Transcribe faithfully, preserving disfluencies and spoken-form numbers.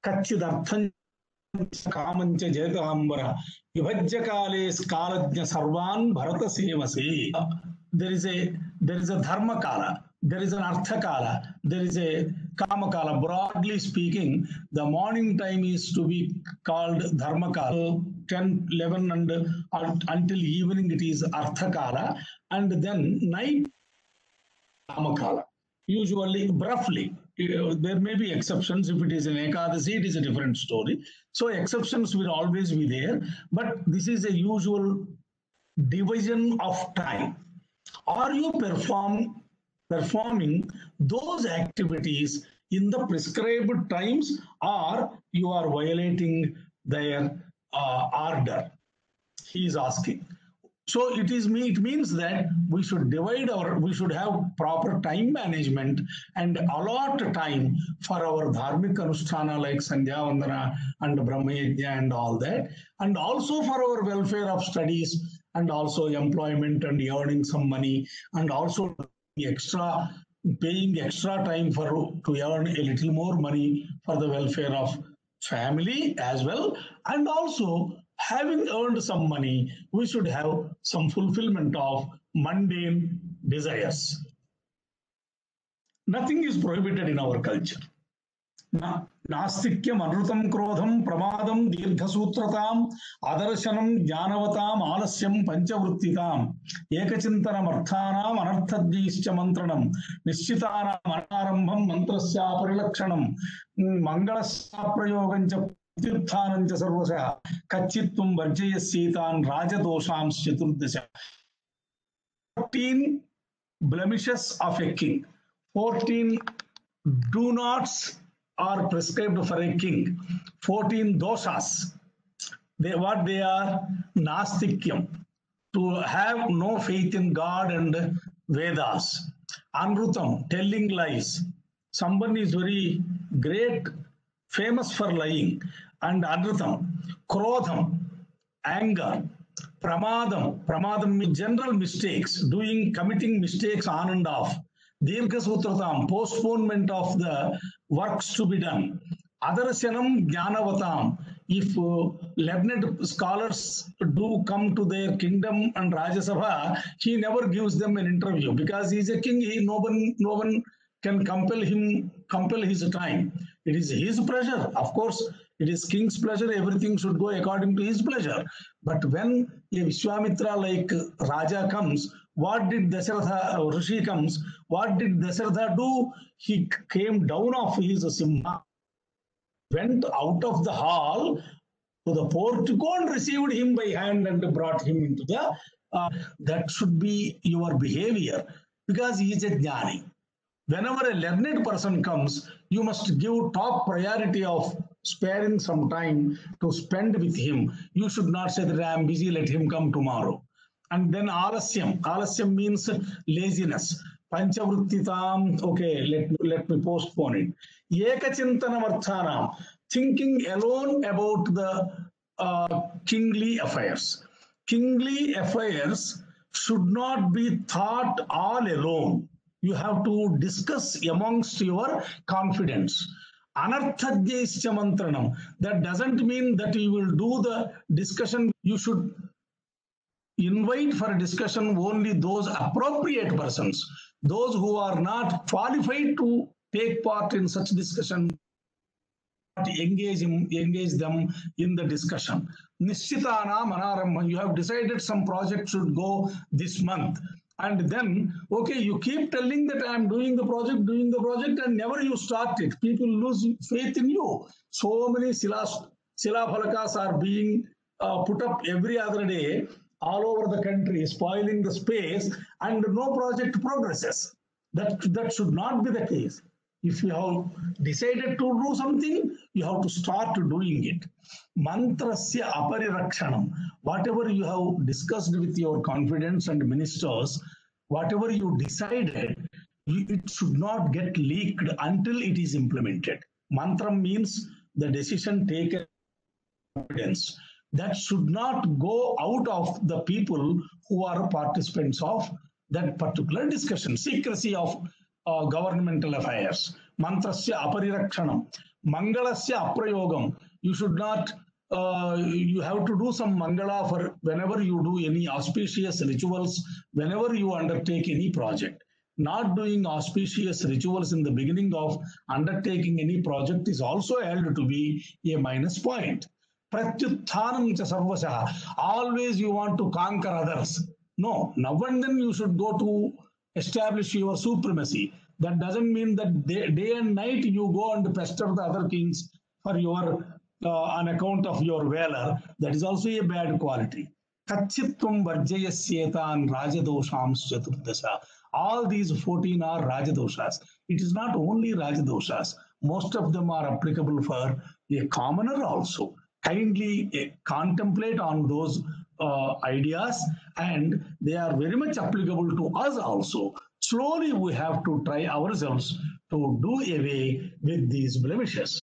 Kachidarthan Kamancha Jetambara Vibhajya Kale Skalajna Sarvan Bharata Sevase. There is a there is a Dharma Kala, there is an Artha Kala, there is a Kama Kala. Broadly speaking, the morning time is to be called Dharma Kala, ten, eleven and uh, until evening it is Artha Kala, and then night Kama Kala. Usually, roughly, uh, there may be exceptions. If it is an Ekadasi, it is a different story. So exceptions will always be there, but this is a usual division of time. Are you perform performing those activities in the prescribed times, or you are violating their uh, order? He is asking. So it is me. It means that we should divide our, we should have proper time management and allot time for our dharmic anusthana like Sandhya Vandana and Brahma Yajna and all that, and also for our welfare of studies and also employment and earning some money, and also extra paying extra time for to earn a little more money for the welfare of family as well, and also having earned some money, we should have some fulfillment of mundane desires. Nothing is prohibited in our culture. Nastikyam anrutam krodham pramadam dirghasutratam adarshanam jnanavatam alasyam panchavrittitam ekachintanam arthanam anarthadvischa mantranam nishchitanam anarambham mantrasya parilakshanam mangalasya prayogancha tirthanancha sarvasya kachitvam varjayasyetan rajadoshams chaturdasha. fourteen blemishes of a king, fourteen do nots are prescribed for a king, fourteen doshas. They, what they are? Nastikyam, to have no faith in God and Vedas. Anrutam, telling lies. Someone is very great, famous for lying. And Anrutam, Krodham, anger. Pramadam, Pramadam means general mistakes, doing, committing mistakes on and off. Dirghasutratam, postponement of the works to be done. Adarasyanam jnanavatam, if uh, learned scholars do come to their kingdom and Rajya Sabha, he never gives them an interview because he is a king. He, no one, no one can compel him, compel his time. It is his pleasure. Of course, it is king's pleasure. Everything should go according to his pleasure. But when a Vishwamitra like Raja comes, what did Dasharatha, uh, Rishi comes, what did Dasharatha do? He came down off his Simha, went out of the hall to the portico and received him by hand and brought him into the, uh, that should be your behavior because he is a jnani. Whenever a learned person comes, you must give top priority of sparing some time to spend with him. You should not say that I am busy, let him come tomorrow. And then alasyam. Alasyam means laziness. Panchavrittitam, okay, let, let me postpone it. Ekachintanam arthanam, thinking alone about the uh, kingly affairs. Kingly affairs should not be thought all alone. You have to discuss amongst your confidence. Anarthadhyascha mantranam. That doesn't mean that you will do the discussion. You should invite for a discussion only those appropriate persons, those who are not qualified to take part in such discussion. Engage, in, engage them in the discussion. Nishchitana manarambha. You have decided some project should go this month. And then, okay, you keep telling that I am doing the project, doing the project, and never you start it. People lose faith in you. So many silas, sila phalakas are being uh, put up every other day all over the country, spoiling the space, and no project progresses. That, that should not be the case. If you have decided to do something, you have to start doing it. Mantrasya aparirakshanam. Whatever you have discussed with your confidants and ministers, whatever you decided, you, it should not get leaked until it is implemented. Mantram means the decision taken confidence. That should not go out of the people who are participants of that particular discussion. Secrecy of uh, governmental affairs. Mantrasya aparirakshanam. Mangalasya aprayogam. You should not, uh, you have to do some mangala for whenever you do any auspicious rituals, whenever you undertake any project. Not doing auspicious rituals in the beginning of undertaking any project is also held to be a minus point. Pratyutthanam cha sarvasah. Always you want to conquer others. No, now and then you should go to establish your supremacy. That doesn't mean that day, day and night you go and pester the other kings for your uh, on account of your valor. That is also a bad quality. Kachitvam varjayasyetan rajadoshams chaturdasha. All these fourteen are rajadoshas. It is not only rajadoshas. Most of them are applicable for a commoner also. Kindly uh, contemplate on those uh, ideas, and they are very much applicable to us also. Slowly we have to try ourselves to do away with these blemishes.